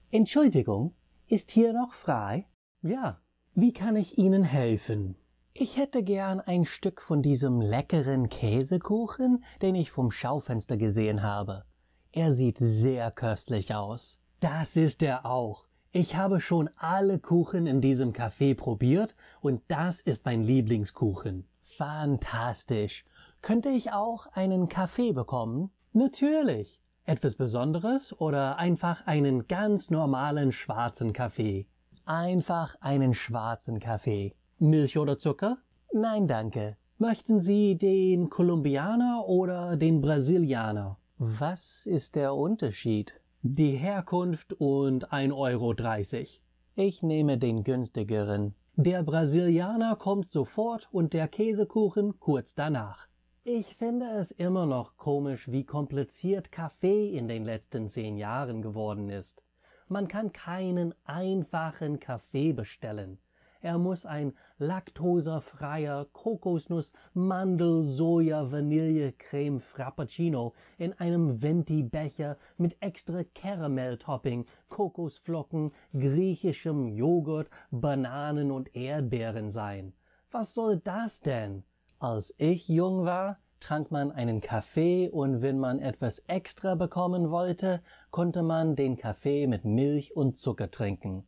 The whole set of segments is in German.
Entschuldigung, ist hier noch frei? Ja, wie kann ich Ihnen helfen? Ich hätte gern ein Stück von diesem leckeren Käsekuchen, den ich vom Schaufenster gesehen habe. Er sieht sehr köstlich aus. Das ist er auch. Ich habe schon alle Kuchen in diesem Café probiert und das ist mein Lieblingskuchen. Fantastisch. Könnte ich auch einen Kaffee bekommen? Natürlich. Etwas Besonderes oder einfach einen ganz normalen schwarzen Kaffee? Einfach einen schwarzen Kaffee. Milch oder Zucker? Nein, danke. Möchten Sie den Kolumbianer oder den Brasilianer? Was ist der Unterschied? Die Herkunft und 1,30 €. Ich nehme den günstigeren. Der Brasilianer kommt sofort und der Käsekuchen kurz danach. Ich finde es immer noch komisch, wie kompliziert Kaffee in den letzten 10 Jahren geworden ist. Man kann keinen einfachen Kaffee bestellen. Er muss ein laktosefreier Kokosnuss, Mandel, Soja, Vanille, Creme Frappuccino in einem Venti-Becher mit extra Caramel-Topping, Kokosflocken, griechischem Joghurt, Bananen und Erdbeeren sein. Was soll das denn? Als ich jung war, trank man einen Kaffee und wenn man etwas extra bekommen wollte, konnte man den Kaffee mit Milch und Zucker trinken.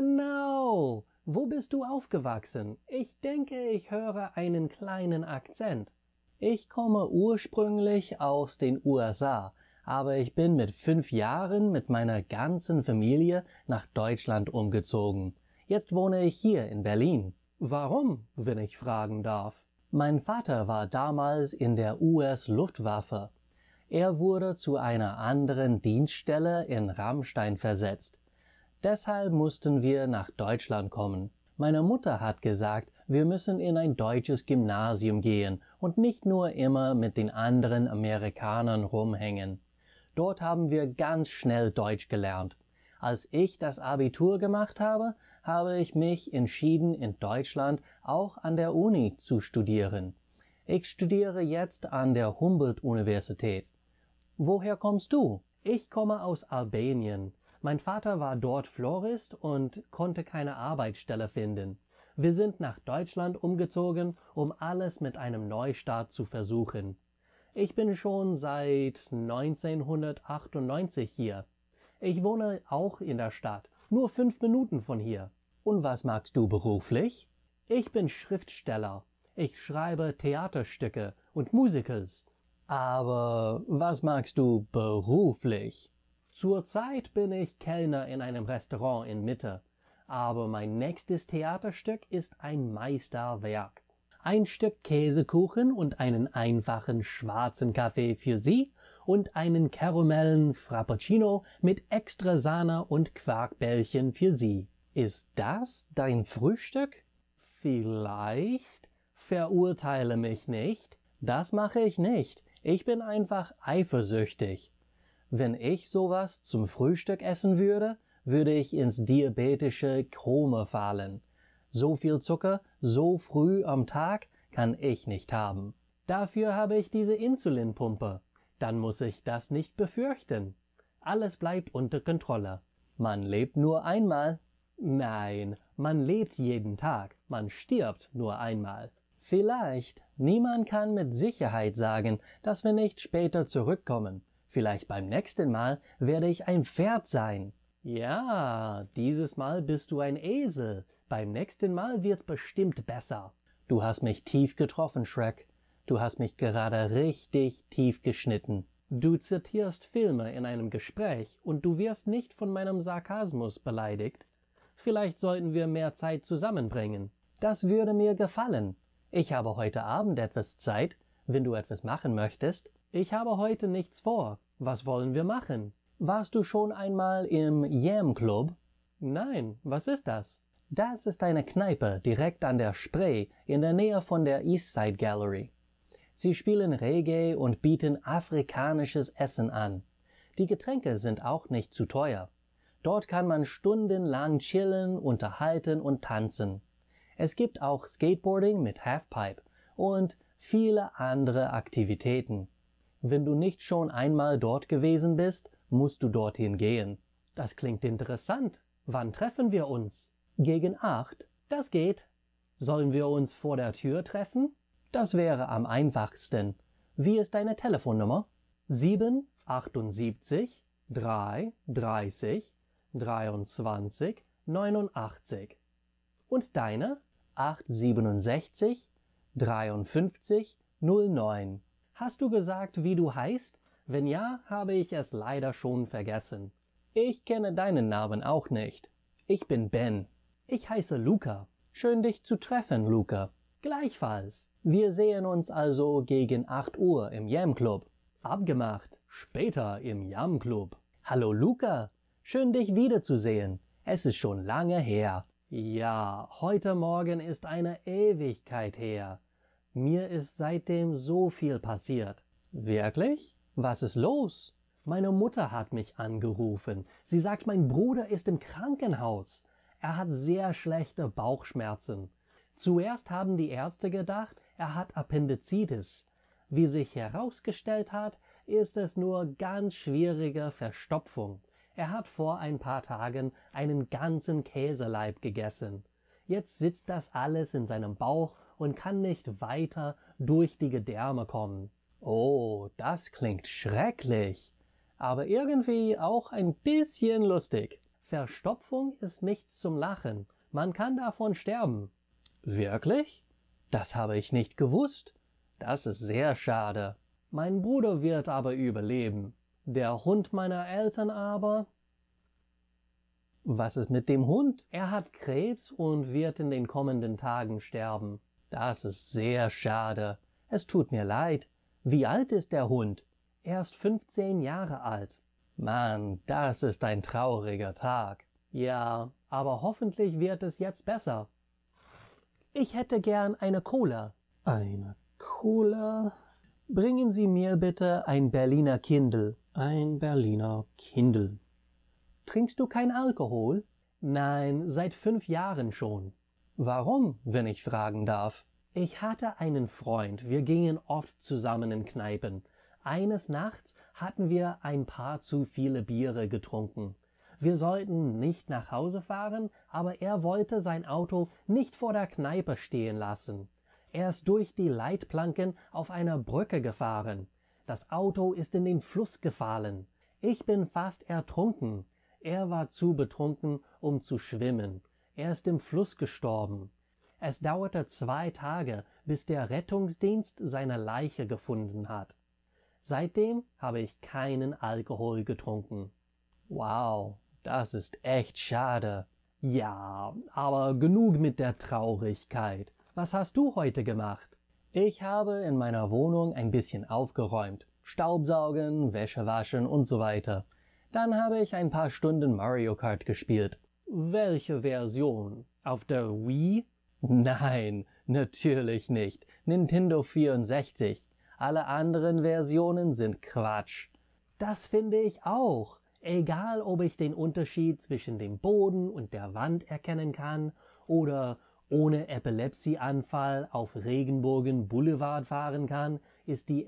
Genau! Wo bist du aufgewachsen? Ich denke, ich höre einen kleinen Akzent. Ich komme ursprünglich aus den USA, aber ich bin mit 5 Jahren mit meiner ganzen Familie nach Deutschland umgezogen. Jetzt wohne ich hier in Berlin. Warum, wenn ich fragen darf? Mein Vater war damals in der US-Luftwaffe. Er wurde zu einer anderen Dienststelle in Ramstein versetzt. Deshalb mussten wir nach Deutschland kommen. Meine Mutter hat gesagt, wir müssen in ein deutsches Gymnasium gehen und nicht nur immer mit den anderen Amerikanern rumhängen. Dort haben wir ganz schnell Deutsch gelernt. Als ich das Abitur gemacht habe, habe ich mich entschieden, in Deutschland auch an der Uni zu studieren. Ich studiere jetzt an der Humboldt-Universität. Woher kommst du? Ich komme aus Albanien. Mein Vater war dort Florist und konnte keine Arbeitsstelle finden. Wir sind nach Deutschland umgezogen, um alles mit einem Neustart zu versuchen. Ich bin schon seit 1998 hier. Ich wohne auch in der Stadt, nur 5 Minuten von hier. Und was magst du beruflich? Ich bin Schriftsteller. Ich schreibe Theaterstücke und Musicals. Aber was magst du beruflich? Zurzeit bin ich Kellner in einem Restaurant in Mitte. Aber mein nächstes Theaterstück ist ein Meisterwerk. Ein Stück Käsekuchen und einen einfachen schwarzen Kaffee für Sie und einen Karamellen Frappuccino mit extra Sahne und Quarkbällchen für Sie. Ist das dein Frühstück? Vielleicht. Verurteile mich nicht. Das mache ich nicht. Ich bin einfach eifersüchtig. Wenn ich sowas zum Frühstück essen würde, würde ich ins diabetische Koma fallen. So viel Zucker, so früh am Tag kann ich nicht haben. Dafür habe ich diese Insulinpumpe. Dann muss ich das nicht befürchten. Alles bleibt unter Kontrolle. Man lebt nur einmal. Nein, man lebt jeden Tag. Man stirbt nur einmal. Vielleicht. Niemand kann mit Sicherheit sagen, dass wir nicht später zurückkommen. Vielleicht beim nächsten Mal werde ich ein Pferd sein. Ja, dieses Mal bist du ein Esel. Beim nächsten Mal wird's bestimmt besser. Du hast mich tief getroffen, Shrek. Du hast mich gerade richtig tief geschnitten. Du zitierst Filme in einem Gespräch und du wirst nicht von meinem Sarkasmus beleidigt. Vielleicht sollten wir mehr Zeit zusammenbringen. Das würde mir gefallen. Ich habe heute Abend etwas Zeit, wenn du etwas machen möchtest. Ich habe heute nichts vor. Was wollen wir machen? Warst du schon einmal im Yam Club? Nein, was ist das? Das ist eine Kneipe direkt an der Spree in der Nähe von der Eastside Gallery. Sie spielen Reggae und bieten afrikanisches Essen an. Die Getränke sind auch nicht zu teuer. Dort kann man stundenlang chillen, unterhalten und tanzen. Es gibt auch Skateboarding mit Halfpipe und viele andere Aktivitäten. Wenn du nicht schon einmal dort gewesen bist, musst du dorthin gehen. Das klingt interessant. Wann treffen wir uns? Gegen 8? Das geht. Sollen wir uns vor der Tür treffen? Das wäre am einfachsten. Wie ist deine Telefonnummer? 7 78 3 30 23 89. Und deine? 867 53 09. Hast du gesagt, wie du heißt? Wenn ja, habe ich es leider schon vergessen. Ich kenne deinen Namen auch nicht. Ich bin Ben. Ich heiße Luca. Schön dich zu treffen, Luca. Gleichfalls. Wir sehen uns also gegen 8 Uhr im Yam Club. Abgemacht. Später im Yam Club. Hallo Luca. Schön dich wiederzusehen. Es ist schon lange her. Ja, heute Morgen ist eine Ewigkeit her. Mir ist seitdem so viel passiert. Wirklich? Was ist los? Meine Mutter hat mich angerufen. Sie sagt, mein Bruder ist im Krankenhaus. Er hat sehr schlechte Bauchschmerzen. Zuerst haben die Ärzte gedacht, er hat Appendizitis. Wie sich herausgestellt hat, ist es nur ganz schwierige Verstopfung. Er hat vor ein paar Tagen einen ganzen Käseleib gegessen. Jetzt sitzt das alles in seinem Bauch und kann nicht weiter durch die Gedärme kommen. Oh, das klingt schrecklich, aber irgendwie auch ein bisschen lustig. Verstopfung ist nichts zum Lachen. Man kann davon sterben. Wirklich? Das habe ich nicht gewusst. Das ist sehr schade. Mein Bruder wird aber überleben. Der Hund meiner Eltern aber? Was ist mit dem Hund? Er hat Krebs und wird in den kommenden Tagen sterben. Das ist sehr schade. Es tut mir leid. Wie alt ist der Hund? Er ist 15 Jahre alt. Mann, das ist ein trauriger Tag. Ja, aber hoffentlich wird es jetzt besser. Ich hätte gern eine Cola. Eine Cola? Bringen Sie mir bitte ein Berliner Kindl. Ein Berliner Kindl. Trinkst du kein Alkohol? Nein, seit 5 Jahren schon. Warum, wenn ich fragen darf? Ich hatte einen Freund, wir gingen oft zusammen in Kneipen. Eines Nachts hatten wir ein paar zu viele Biere getrunken. Wir sollten nicht nach Hause fahren, aber er wollte sein Auto nicht vor der Kneipe stehen lassen. Er ist durch die Leitplanken auf einer Brücke gefahren. Das Auto ist in den Fluss gefallen. Ich bin fast ertrunken. Er war zu betrunken, um zu schwimmen. Er ist im Fluss gestorben. Es dauerte 2 Tage, bis der Rettungsdienst seine Leiche gefunden hat. Seitdem habe ich keinen Alkohol getrunken. Wow, das ist echt schade. Ja, aber genug mit der Traurigkeit. Was hast du heute gemacht? Ich habe in meiner Wohnung ein bisschen aufgeräumt. Staubsaugen, Wäsche waschen und so weiter. Dann habe ich ein paar Stunden Mario Kart gespielt. Welche Version? Auf der Wii? Nein, natürlich nicht. Nintendo 64. Alle anderen Versionen sind Quatsch. Das finde ich auch. Egal, ob ich den Unterschied zwischen dem Boden und der Wand erkennen kann oder ohne Epilepsieanfall auf Regenbogen Boulevard fahren kann, ist die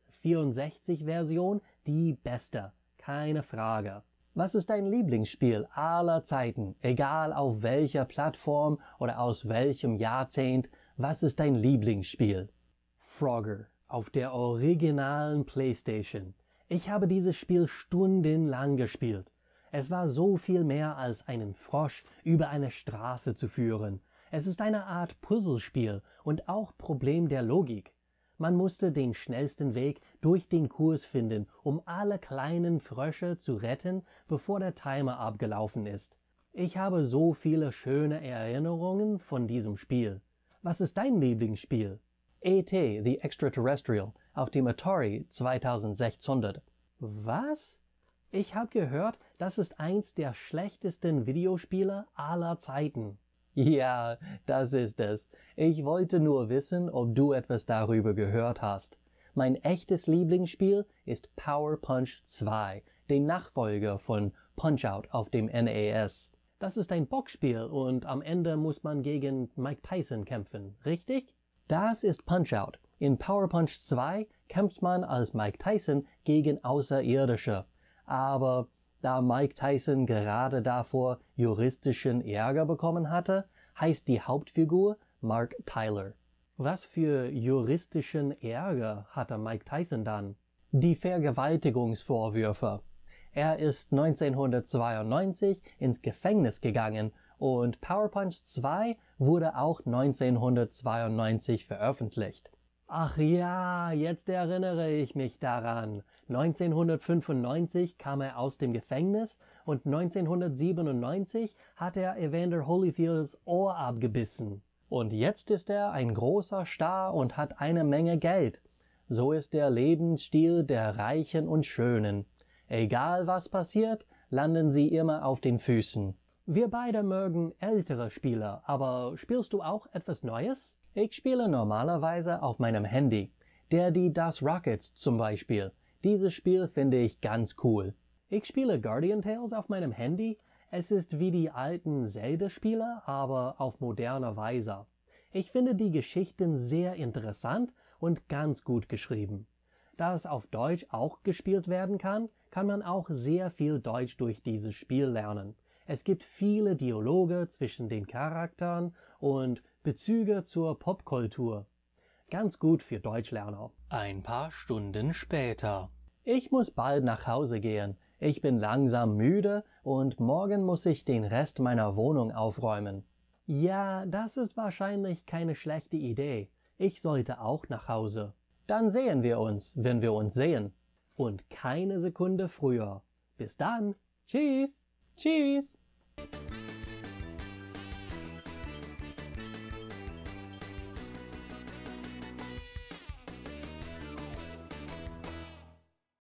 N64-Version die beste. Keine Frage. Was ist dein Lieblingsspiel aller Zeiten? Egal auf welcher Plattform oder aus welchem Jahrzehnt, was ist dein Lieblingsspiel? Frogger auf der originalen PlayStation. Ich habe dieses Spiel stundenlang gespielt. Es war so viel mehr als einen Frosch über eine Straße zu führen. Es ist eine Art Puzzlespiel und auch Problem der Logik. Man musste den schnellsten Weg durch den Kurs finden, um alle kleinen Frösche zu retten, bevor der Timer abgelaufen ist. Ich habe so viele schöne Erinnerungen von diesem Spiel. Was ist dein Lieblingsspiel? E.T. The Extraterrestrial auf dem Atari 2600. Was? Ich habe gehört, das ist eins der schlechtesten Videospiele aller Zeiten. Ja, das ist es. Ich wollte nur wissen, ob du etwas darüber gehört hast. Mein echtes Lieblingsspiel ist Power Punch 2, dem Nachfolger von Punch-Out auf dem NES. Das ist ein Boxspiel und am Ende muss man gegen Mike Tyson kämpfen, richtig? Das ist Punch-Out. In Power Punch 2 kämpft man als Mike Tyson gegen Außerirdische. Aber Da Mike Tyson gerade davor juristischen Ärger bekommen hatte, heißt die Hauptfigur Mark Tyler. Was für juristischen Ärger hatte Mike Tyson dann? Die Vergewaltigungsvorwürfe. Er ist 1992 ins Gefängnis gegangen und Power Punch 2 wurde auch 1992 veröffentlicht. Ach ja, jetzt erinnere ich mich daran. 1995 kam er aus dem Gefängnis und 1997 hat er Evander Holyfields Ohr abgebissen. Und jetzt ist er ein großer Star und hat eine Menge Geld. So ist der Lebensstil der Reichen und Schönen. Egal was passiert, landen sie immer auf den Füßen. Wir beide mögen ältere Spiele, aber spielst du auch etwas Neues? Ich spiele normalerweise auf meinem Handy. Das Rockets zum Beispiel. Dieses Spiel finde ich ganz cool. Ich spiele Guardian Tales auf meinem Handy. Es ist wie die alten Zelda-Spiele, aber auf moderne Weise. Ich finde die Geschichten sehr interessant und ganz gut geschrieben. Da es auf Deutsch auch gespielt werden kann, kann man auch sehr viel Deutsch durch dieses Spiel lernen. Es gibt viele Dialoge zwischen den Charakteren und Bezüge zur Popkultur. Ganz gut für Deutschlerner. Ein paar Stunden später. Ich muss bald nach Hause gehen. Ich bin langsam müde und morgen muss ich den Rest meiner Wohnung aufräumen. Ja, das ist wahrscheinlich keine schlechte Idee. Ich sollte auch nach Hause. Dann sehen wir uns, wenn wir uns sehen. Und keine Sekunde früher. Bis dann. Tschüss. Tschüss.